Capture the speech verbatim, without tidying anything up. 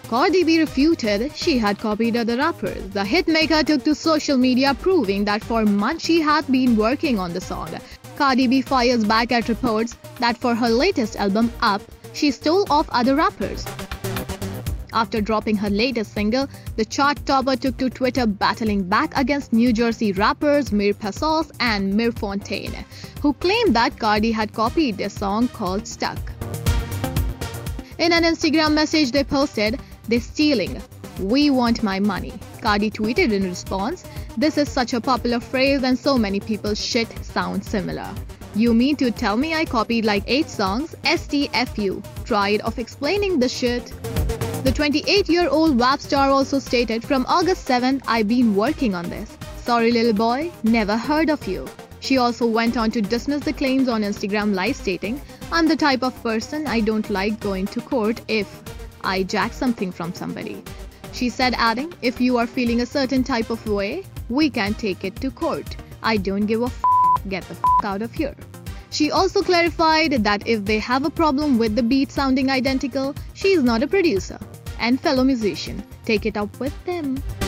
Cardi B refuted she had copied other rappers. The hitmaker took to social media proving that for months she had been working on the song. Cardi B fires back at reports that for her latest album Up, she stole off other rappers. After dropping her latest single, the chart topper took to Twitter battling back against New Jersey rappers Mir Passos and Mir Fontaine, who claimed that Cardi had copied their song called Stuck. In an Instagram message they posted, "They're stealing. We want my money." Cardi tweeted in response, "This is such a popular phrase and so many people's shit sounds similar. You mean to tell me I copied like eight songs? S T F U. Tried of explaining the shit." The twenty-eight-year-old W A P star also stated, "From August seventh, I've been working on this. Sorry little boy, never heard of you." She also went on to dismiss the claims on Instagram Live stating, "I'm the type of person I don't like going to court if I jack something from somebody." She said, adding, "If you are feeling a certain type of way, we can take it to court. I don't give a f***. Get the f*** out of here." She also clarified that if they have a problem with the beat sounding identical, she is not a producer and fellow musician. Take it up with them.